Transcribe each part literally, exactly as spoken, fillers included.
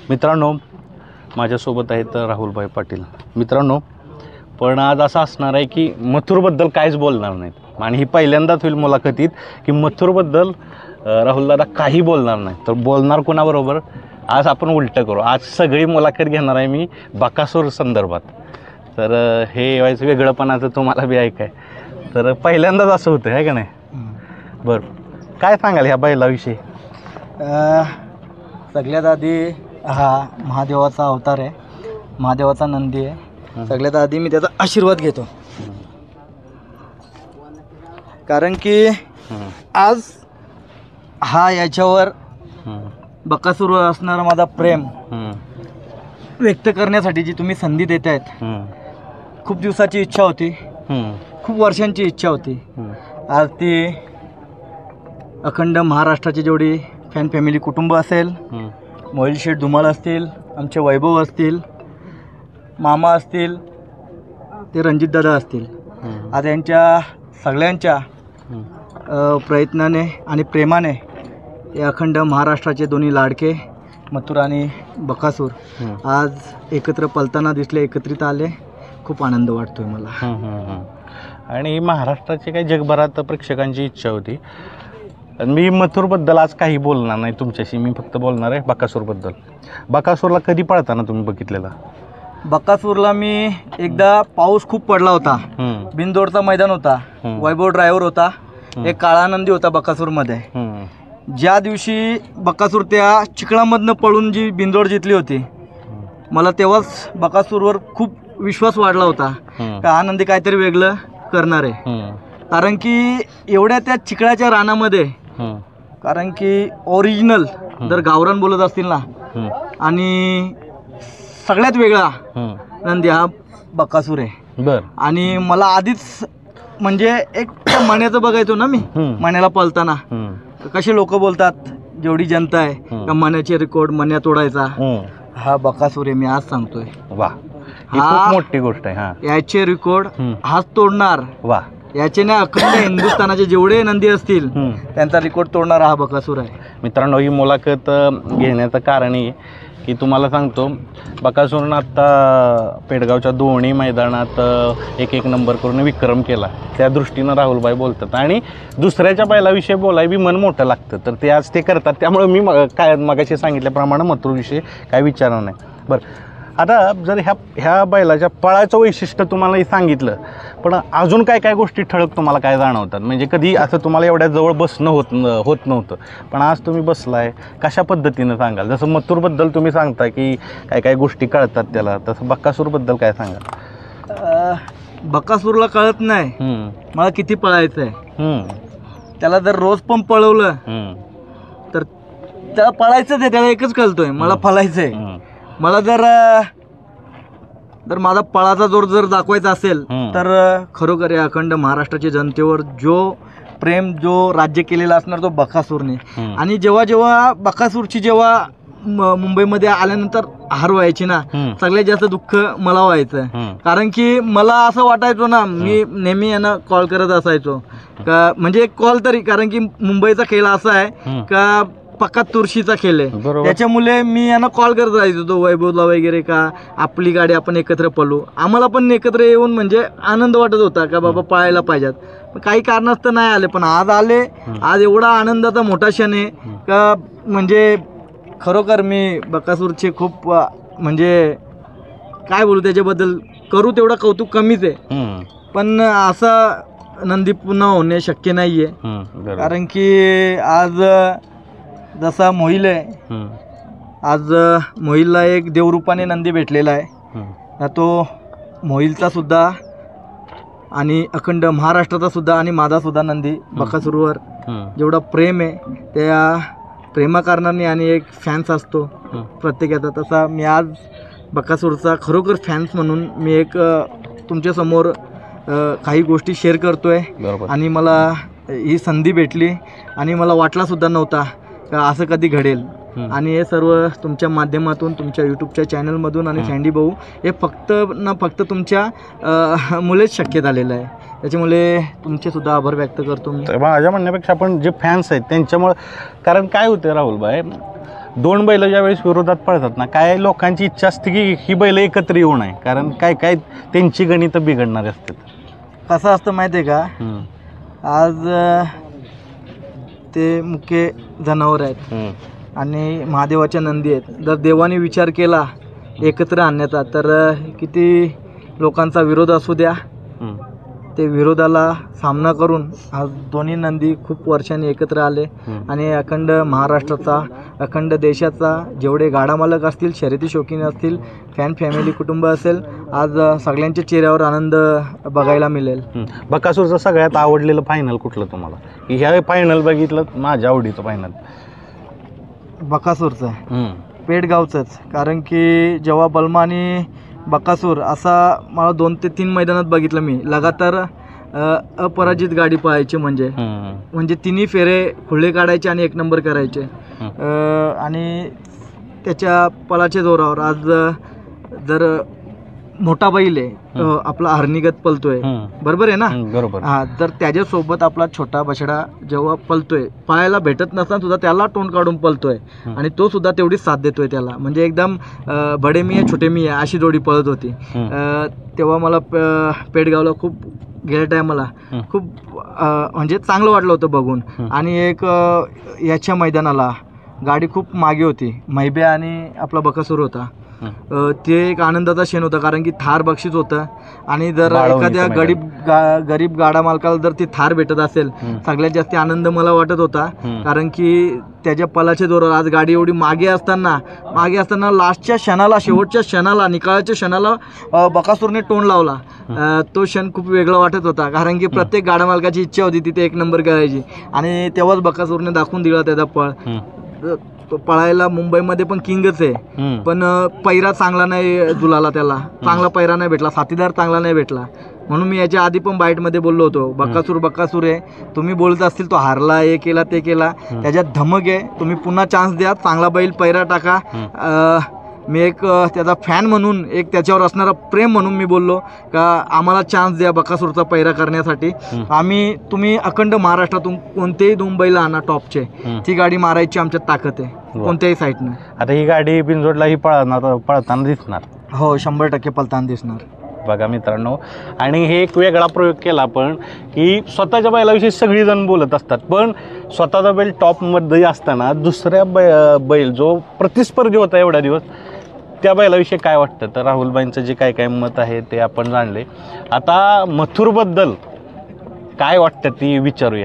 मित्रांनो, माझ्यासोबत आहेत राहुलभाई पाटील. मित्रांनो, पण आज असं असणार आहे की मथुरबद्दल काहीच बोलणार नाहीत आणि ही पहिल्यांदाच होईल मुलाखतीत की मथुरबद्दल राहुलदादा काही बोलणार नाही. तर बोलणार कोणाबरोबर? आज आपण उलटं करू. आज सगळी मुलाखत घेणार आहे मी बकासूर संदर्भात. तर हे व्हायचं वेगळंपणाचं तुम्हाला बी ऐकाय. तर पहिल्यांदाच असं होतं आहे का नाही? बरं, काय सांगाल ह्या बैलाविषयी? सगळ्यात आधी हा महादेवाचा अवतार आहे, महादेवाचा नंदी आहे. सगळ्यात आधी मी त्याचा आशीर्वाद घेतो, कारण की आज हा याच्यावर बकासूरवर असणारा माझा प्रेम व्यक्त करण्यासाठी जी तुम्ही संधी देत आहेत, खूप दिवसाची इच्छा होती, खूप वर्षांची इच्छा होती. आज ती अखंड महाराष्ट्राची जेवढी फॅन फॅमिली कुटुंब असेल, मोहिल शेठ धुमाळ असतील, आमचे वैभव असतील, मामा असतील, ते रणजितदादा असतील, आज यांच्या सगळ्यांच्या प्रयत्नाने आणि प्रेमाने हे अखंड महाराष्ट्राचे दोन्ही लाडके मथुर आणि बकासूर आज एकत्र पलताना दिसले, एकत्रित आले. खूप आनंद वाटतोय मला. आणि महाराष्ट्राची काही जगभरात प्रेक्षकांची इच्छा होती. मी मथुरबद्दल आज काही बोलणार नाही तुमच्याशी, मी फक्त बोलणार आहे बकासूरबद्दल. बकासूरला कधी पळताना तुम्ही बघितलेला? बकासूरला मी एकदा, पाऊस खूप पडला होता, बिनदोडचा मैदान होता, वैभव ड्रायव्हर होता, एक काळा नंदी होता बकासूरमध्ये. ज्या दिवशी बकासूर त्या चिखलामधनं पळून जी बिनदोड जितली होती, मला तेव्हाच बकासूरवर खूप विश्वास वाढला होता का हा नंदी काहीतरी वेगळं करणार आहे. कारण की एवढ्या त्या चिखलाच्या रानामध्ये, कारण की ओरिजिनल जर गावरान बोलत असतील ना, आणि सगळ्यात वेगळा नंदी हा बकासूर आहे. बर. आणि मला आधीच म्हणजे एक मण्याचं बघायचो ना मी, मण्याला पळताना कसे लोक बोलतात, जेवढी जनता आहे का मण्याचे रेकॉर्ड मण्या तोडायचा, हा बकासूर आहे. मी आज सांगतोय, वा, हा मोठी गोष्ट आहे. हा, याचे रेकॉर्ड हाच तोडणार. वा, याचे ना अखंड हिंदुस्थानाचे जेवढे नंदी असतील त्यांचा रेकॉर्ड तोडणारा हा बकासूर आहे. मित्रांनो, ही मुलाखत घेण्याचं कारण आहे की तुम्हाला सांगतो, बकासूरनं आत्ता पेडगावच्या दोन्ही मैदानात एक एक नंबर करून विक्रम केला. त्या दृष्टीनं राहुलभाई बोलतात आणि दुसऱ्याच्या बैलाविषयी बोलाय बी मन मोठं लागतं. तर ते आज ते करतात. त्यामुळे मी मग काय मगाशी सांगितल्याप्रमाणे मथुरविषयी काय विचारणार नाही. बरं, आता जर ह्या ह्या बैलाच्या पळाचं वैशिष्ट्य तुम्हालाही सांगितलं, पण अजून काय काय गोष्टी ठळक तुम्हाला काय जाणवतात? म्हणजे कधी असं तुम्हाला एवढ्या जवळ बसणं होत होत नव्हतं, पण आज तुम्ही बसलाय, कशा पद्धतीनं सांगाल? जसं मथुरबद्दल तुम्ही सांगता की काय काय गोष्टी कळतात त्याला, तसं बकासूरबद्दल काय सांगाल? बकासूरला कळत नाही मला किती पळायचं आहे. त्याला जर रोज पण पळवलं तर त्याला पळायचंच आहे, त्याला एकच कळतोय मला पळायचं आहे. मला जर जर माझा पळाचा जोर जर दाखवायचा असेल तर खरोखर या अखंड महाराष्ट्राच्या जनतेवर जो प्रेम, जो राज्य केलेला असणार तो बकासूरने. आणि जेव्हा जेव्हा बकासूरची जेव्हा मुंबईमध्ये आल्यानंतर हार व्हायची ना, सगळ्यात जास्त दुःख मला व्हायचं. कारण की मला असं वाटायचं ना, मी नेहमी यांना कॉल करत असायचो का, म्हणजे एक कॉल तरी, कारण की मुंबईचा खेळ असा आहे का पक्का तुळशीचा खेळ आहे. त्याच्यामुळे मी यांना कॉल करत राहायचो तो वैभवला वगैरे, का आपली गाडी आपण एकत्र पळू. आम्हाला पण एकत्र येऊन म्हणजे आनंद वाटत होता का बाबा पळायला पाहिजेत. काही कारणास्तव नाही आले, पण आज आले. आज एवढा आनंदाचा मोठा क्षण आहे का, म्हणजे खरोखर मी बकासूरचे खूप, म्हणजे काय बोलू त्याच्याबद्दल, करू तेवढं कौतुक कमीच आहे. पण असं नंदी पुन्हा होणे शक्य नाही आहे. कारण की आज जसा मोहिल आहे, आज मोहिलला एक देवरूपाने नंदी भेटलेला आहे. तो मोहिलचा सुद्धा आणि अखंड महाराष्ट्राचा सुद्धा आणि माझा सुद्धा नंदी बकासूरवर जेवढा प्रेम आहे, त्या प्रेमाकारणाने आणि एक फॅन्स असतो प्रत्येकाचा, तसा मी आज बकासूरचा खरोखर फॅन्स म्हणून मी एक तुमच्यासमोर काही गोष्टी शेअर करतोय. आणि मला ही संधी भेटली आणि मला वाटला सुद्धा नव्हता का असं कधी घडेल. आणि हे सर्व तुमच्या माध्यमातून, तुमच्या यूट्यूबच्या चॅनलमधून आणि सँडी भाऊ, हे फक्त ना फक्त तुमच्या मुळेच शक्य झालेलं आहे. त्याच्यामुळे तुमचे सुद्धा आभार व्यक्त करतो मी. माझ्या म्हणण्यापेक्षा आपण जे फॅन्स आहेत त्यांच्यामुळे, कारण काय होतं राहुलभाई, दोन बैल ज्यावेळेस विरोधात पळतात ना, काय लोकांची इच्छा असते की ही बैल एकत्र येऊ नये, कारण काय काय त्यांची गणितं बिघडणारे असतात. कसं असतं माहिती आहे का, आज ते मुख्य जनावर आहेत आणि महादेवाच्या नंदी आहेत. जर देवाने विचार केला एकत्र आणण्याचा तर किती लोकांचा विरोध असू द्या, ते विरोधाला सामना करून आज दोन्ही नंदी खूप वर्षांनी एकत्र आले आणि अखंड महाराष्ट्राचा, अखंड देशाचा जेवढे गाडा मालक असतील, शर्यती शौकीन असतील, फॅन फॅमिली कुटुंब असेल, आज सगळ्यांच्या चेहऱ्यावर आनंद बघायला मिळेल. बकासूरचं सगळ्यात आवडलेलं फायनल कुठलं तुम्हाला, की ह्या फायनल बघितलं माझ्या आवडीचं फायनल? बकासूरचं, पेडगावचंच. कारण की जेव्हा बलमा आणि बकासूर असा मला दोन ते तीन मैदानात बघितलं मी लगातार अपराजित गाडी पळायची, म्हणजे म्हणजे तिन्ही फेरे खुले काढायचे आणि एक नंबर करायचे. आणि त्याच्या पळाच्या जोरावर आज जर मोठा बैल आहे आपला हरणीगत पलतोय, बरोबर आहे ना, बरोबर. हा, तर त्याच्यासोबत आपला छोटा बछडा जेव्हा पलतोय, पायाला भेटत नसताना सुद्धा त्याला तोंड काढून पलतोय आणि तो सुद्धा तेवढीच साथ देतोय त्याला. म्हणजे एकदम बडे मिया छोटे मिया अशी जोडी पळत होती. तेव्हा मला पेडगावला खूप गेल्या टायमाला खूप म्हणजे चांगलं वाटलं होतं बघून. आणि एक याच्या मैदानाला गाडी खूप मागे होती, मैब्या आणि आपला बकासूर होता. ते एक आनंदाचा क्षण होता, कारण की थार बक्षीस होतं आणि जर एखाद्या गरीब गा गरीब गाडा मालकाला जर ती थार भेटत असेल, सगळ्यात जास्त आनंद मला वाटत होता. कारण की त्याच्या पलाच्या जोरावर आज गाडी एवढी मागे असताना मागे असताना लास्टच्या क्षणाला, शेवटच्या क्षणाला, निकालाच्या क्षणाला बकासूरने टोन लावला. तो क्षण खूप वेगळा वाटत होता, कारण की प्रत्येक गाडा मालकाची इच्छा होती तिथे एक नंबर करायची आणि तेव्हाच बकासूरने दाखवून दिला त्याचा पळ. पळायला मुंबईमध्ये पण किंगच आहे, पण पैरा चांगला नाही जुलाला, त्याला चांगला पैरा नाही भेटला, साथीदार चांगला नाही भेटला. म्हणून मी याच्या आधी पण बाईटमध्ये बोललो होतो, बकासूर बकासूर आहे, तुम्ही बोलत असतील तो हारला, हे केला ते केला, त्याच्यात धमक आहे, तुम्ही पुन्हा चान्स द्या, चांगला बैल पैरा टाका. मी एक त्याचा फॅन म्हणून, एक त्याच्यावर असणारा प्रेम म्हणून मी बोललो का आम्हाला चान्स द्या बकासूरचा पैरा करण्यासाठी. आम्ही, तुम्ही अखंड महाराष्ट्रातून कोणतेही दोन बैल आणा टॉपचे, ती गाडी मारायची आमच्यात ताकद आहे कोणत्याही साईडनं. आता ही गाडी बिनजोडला ही पळणार, पळताना दिसणार? हो, शंभर टक्के पळताना दिसणार. बघा मित्रांनो, आणि हे एक वेगळा प्रयोग केला आपण, की स्वतःच्या बैलाविषयी सगळीजण बोलत असतात, पण स्वतःचा बैल टॉपमध्ये असताना दुसऱ्या बै बैल जो प्रतिस्पर्धी होता एवढ्या दिवस, त्या बैलाविषयी काय वाटतं? तर राहुलबाईंचं जे काय काय मत आहे ते आपण जाणले. आता मथुरबद्दल काय वाटतं ती विचारूया.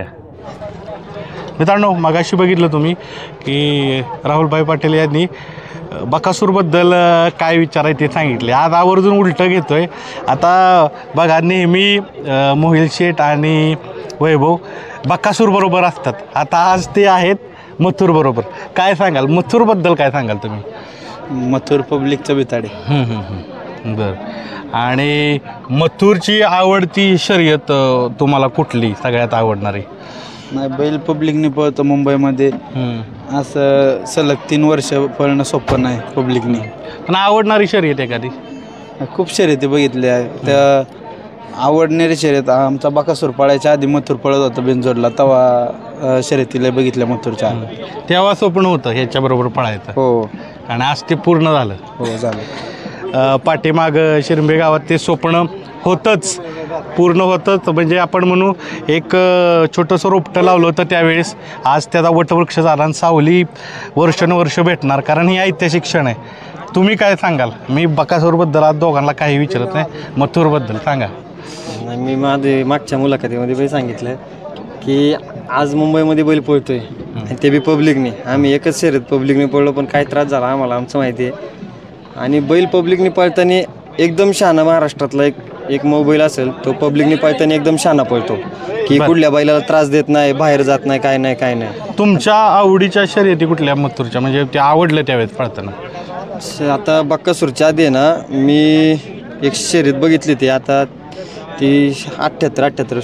मित्रांनो, मगाशी बघितलं तुम्ही की राहुलभाई पाटील यांनी बकासूरबद्दल काय विचार आहे ते सांगितले. आज आवर्जून उलटं घेतोय. आता बघा, नेहमी मोहिल शेठ आणि वैभव बकासूर बरोबर असतात, आता आज ते आहेत मथुर बरोबर. काय सांगाल मथुरबद्दल, काय सांगाल तुम्ही? मथुर पब्लिकचं बिताडे. बरं. आणि मथुरची आवडती शर्यत तुम्हाला कुठली सगळ्यात आवडणारी? नाही, बैल पब्लिकने पळतो मुंबईमध्ये, असं सलग तीन वर्ष पळणं सोपं नाही पब्लिकने. पण आवडणारी शर्यत एखादी? खूप शर्यती बघितल्या, त्या आवडणारी शर्यत आमचा बकासूर पळायच्या आधी मथुर पळत होता बिनजोडला, तेव्हा शर्यतीला बघितल्या मथुरच्या. तेव्हा स्वप्न होतं ह्याच्याबरोबर पळायचं? हो. आणि आज ते पूर्ण झालं? हो, झालं. पाठीमाग शिरंबे गावात ते स्वप्न होतंच, पूर्ण होतंच. म्हणजे आपण म्हणू एक छोटंसं रोपटं लावलं होतं त्यावेळेस, आज त्याचा वटवृक्ष झाला आणि सावली वर्षानुवर्ष भेटणार, कारण ही ऐतिहासिक क्षण आहे. तुम्ही काय सांगाल? मी बकासूरबद्दल आज दोघांना काही विचारत नाही, मथुरबद्दल सांगा. नाही, मी माझे मागच्या मुलाखतीमध्ये पण सांगितलं की आज मुंबईमध्ये बैल पळतोय आणि ते बी पब्लिकने. आम्ही एकच शर्यत पब्लिकने पळलो, पण काय त्रास झाला आम्हाला आमचं माहिती आहे. आणि बैल पब्लिकने पळताना एकदम शहाणा, महाराष्ट्रातला एक एक मोबाईल असेल तो पब्लिकने पळताना एकदम शहाणा पळतो, की कुठल्या बैलाला त्रास देत नाही, बाहेर जात नाही, काय नाही काय नाही. तुमच्या आवडीच्या शर्यती कुठल्या मथुरच्या, म्हणजे ते आवडलं त्यावेळेस पळताना? आता बकासूरच्या आधी ना मी एक शर्यत बघितली ती, आता ती अठ्ठ्याहत्तर अठ्ठ्याहत्तर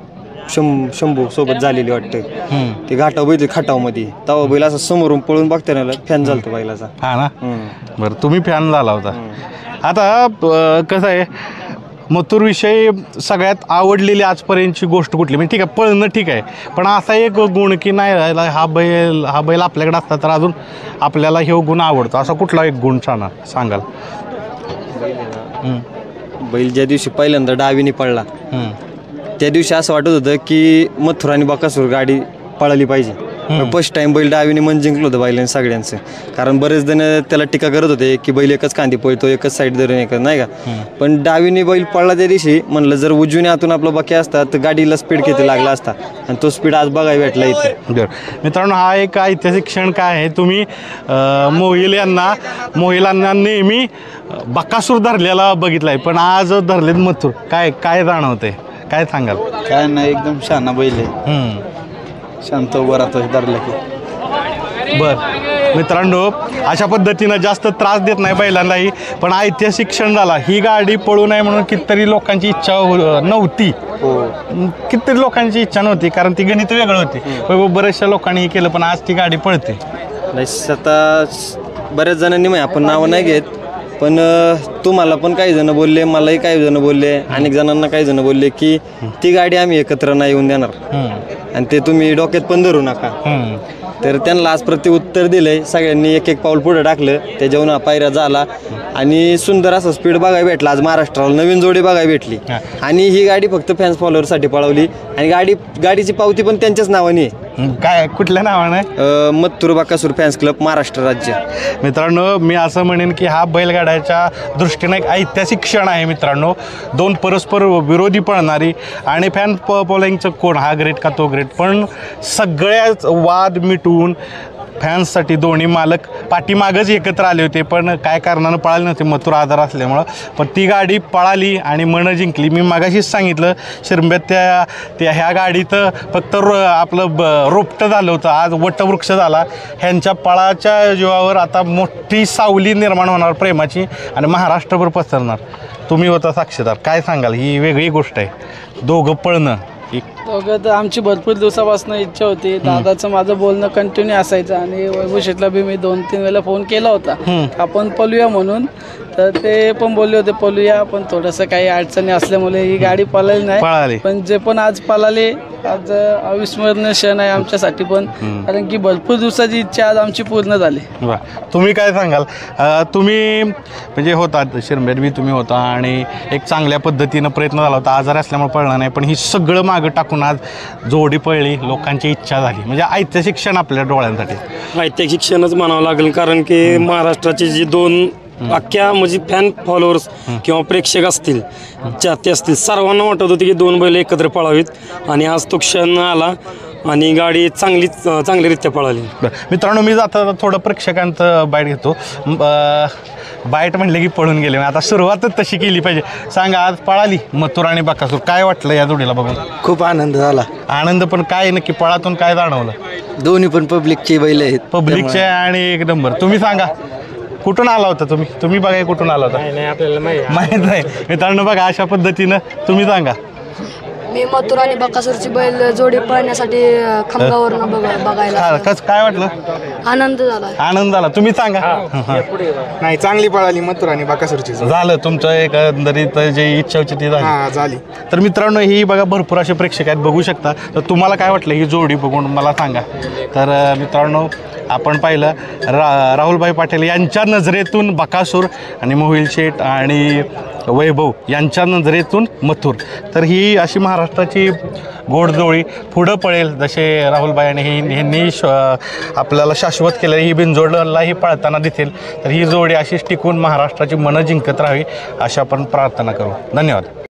शं शंभू सोबत झालेली वाटतं. ती घाटाव बघितली खटावमध्ये, तवा बैल असं समोरून पळून बघताना फॅन झालतो बैलाचा. हा ना? बरं, तुम्ही फॅन झाला होता. आता कसं आहे, मथुरविषयी सगळ्यात आवडलेली आजपर्यंतची गोष्ट कुठली? म्हणजे ठीक आहे, पळणं ठीक आहे, पण असा एक गुण की नाही राहिला हा बैल हा बैल आपल्याकडे असता तर अजून आपल्याला हे गुण आवडतो, असा कुठला एक गुण सांगा सांगाल? बैल ज्या दिवशी पहिल्यांदा डावीने पडला त्या दिवशी असं वाटत होतं की मथुर आणि बकासूर गाडी पळाली पाहिजे. फर्स्ट टाइम बैल डावीने मन जिंकलं होतं बैलांनी सगळ्यांचं. कारण बरेच जण त्याला टीका करत होते की बैल एकच कांदी पळतो, एकच साईड धरून एकच, नाही का. पण डावीने बैल पळला त्या दिवशी म्हणलं जर उजवीने आतून आपलं बाकी असता तर गाडीला स्पीड किती लागला असता, आणि तो स्पीड आज बघायला भेटला इथे. बरं मित्रांनो, हा एक ऐतिहासिक क्षण काय आहे, तुम्ही मोहिल यांना मोहिलांना नेहमी बकासूर धरलेला बघितला आहे, पण आज धरलेत मथुर, काय काय जाणवतंय, काय सांगाल? काय नाही, एकदम शहाणा बैल आहे, शांत उभं राहतो धरलं की. बर मित्रांनो, अशा पद्धतीनं जास्त त्रास देत नाही बैलांनाही, पण ऐतिहासिक क्षण झाला. ही गाडी पळू नये म्हणून कितीतरी लोकांची इच्छा नव्हती, कितीतरी लोकांची इच्छा नव्हती, कारण ती गणित वेगळं होती. बऱ्याचशा लोकांनी हे केलं, पण आज ती गाडी पळते. नाही, आता बऱ्याच जणांनी माहिती, आपण नावं नाही घेत, पण तुम्हाला पण काही जण बोलले, मलाही काही जण बोलले, अनेक जणांना काही जण बोलले की ती गाडी आम्ही एकत्र नाही येऊन देणार, आणि ते तुम्ही डोक्यात पण धरू नका. तर त्यांना आज प्रत्युत्तर दिलंय, सगळ्यांनी एक एक पाऊल पुढे टाकलं, त्याच्याहून हा पायऱ्या झाला आणि सुंदर असं स्पीड बघायला भेटला. आज महाराष्ट्राला नवीन जोडी बघायला भेटली, आणि ही गाडी फक्त फॅन्स फॉलोअरसाठी पळवली, आणि गाडी गाडीची पावती पण त्यांच्याच नावाने. काय कुठल्या नावाने? मथुर बकासूर फॅन्स क्लब महाराष्ट्र राज्य. मित्रांनो, मी असं म्हणेन की हा बैलगाड्याच्या दृष्टीने एक ऐतिहासिक क्षण आहे मित्रांनो. दोन परस्पर विरोधी पळणारी, आणि फॅन फॉलोइंगचं कोण, हा ग्रेट का तो ग्रेट, पण सगळ्याच वाद मिटवून फॅन्ससाठी दोन्ही मालक पाठीमागच एकत्र आले होते, पण काय कारणानं पळाले नव्हते, मथुर आधार असल्यामुळं. पण ती गाडी पळाली आणि मनं जिंकली. मी मागाशीच सांगितलं, शिरंब्यात त्या त्या ह्या गाडीत फक्त रो आपलं ब रोपटं झालं होतं, आज वटवृक्ष झाला. ह्यांच्या पळाच्या जीवावर आता मोठी सावली निर्माण होणार प्रेमाची, आणि महाराष्ट्रभर पसरणार. तुम्ही होता साक्षीदार, काय सांगाल? ही वेगळी गोष्ट आहे, दोघं पळणं. दोघं तर आमची भरपूर दिवसापासून इच्छा होती. दादाचं माझं बोलणं कंटिन्यू असायचं, आणि वैभव शेटला बी मी दोन तीन वेळेला फोन केला होता आपण पळूया म्हणून, तर ते पण बोलले होते पळूया, पण थोडंसं काही अडचणी असल्यामुळे ही गाडी पळाली नाही. पण जे पण आज पळाले, आज अविस्मरणीय क्षण आहे आमच्यासाठी पण, कारण की भरपूर दिवसाची इच्छा आज आमची पूर्ण झाली. वा, तुम्ही काय सांगाल? तुम्ही म्हणजे होता शिरंब्यात बी तुम्ही होता, आणि एक चांगल्या पद्धतीनं प्रयत्न झाला होता, आजारी असल्यामुळे पळला नाही, पण ही सगळं मागं टाकून आज जोडी पळली, लोकांची इच्छा झाली, म्हणजे ऐतिहासिक क्षण आपल्या डोळ्यांसाठी. ऐतिहासिक क्षणच म्हणावं लागेल, कारण की महाराष्ट्राचे जे दोन अख्ख्या म्हणजे फॅन फॉलोअर्स किंवा प्रेक्षक असतील, चाहते असतील, सर्वांना वाटत होते की दोन बैल एकत्र पळावीत, आणि आज तो क्षण आला आणि गाडी चांगली चांगलीरित्या पळाली. मित्रांनो, मी जाता थोडं प्रेक्षकांचं बाईट घेतो. बाईट म्हटलं की पळून गेले, आता सुरुवातच तशी केली पाहिजे. सांगा, आज पळाली मथुर आणि बकासूर, काय वाटलं या जोडीला बघून? खूप आनंद झाला. आनंद, पण काय नक्की पळातून काय जाणवलं? दोन्ही पण पब्लिकचे बैल आहेत, पब्लिकचे आणि एक नंबर. तुम्ही सांगा, कुठून आला होता तुम्ही? तुम्ही बघा कुठून आला होता? आपल्याला माहीत नाही. मित्रांनो बघा, अशा पद्धतीनं तुम्ही सांगा. मी मथुर आणि बकासूरची बैल जोडी पळण्यासाठी खामगावरून बघायला. कस काय वाटलं? आनंद झाला. आनंद झाला. तुम्ही सांगा. नाही, चांगली पळाली मथुर आणि बकासूरची. झालं तुमचं एकंदरीत जी इच्छा होती ती झाली. झाली. तर मित्रांनो, ही बघा भरपूर असे प्रेक्षक आहेत, बघू शकता. तर तुम्हाला काय वाटलं ही जोडी बघून मला सांगा. तर मित्रांनो, आपण पाहिलं रा राहुलभाई पाटील यांच्या नजरेतून बकासूर, आणि मोहिल शेठ आणि वैभव यांच्या नजरेतून मथुर. तर ही अशी महाराष्ट्राची गोडजोळी पुढं पळेल, जसे राहुलभाई आणि हे ह्यांनी श आपल्याला शाश्वत केलेली ही बिनजोडलाही पळताना दिसेल. तर ही जोडी अशीच टिकून महाराष्ट्राची मनं जिंकत राहावी, अशा आपण प्रार्थना करू. धन्यवाद.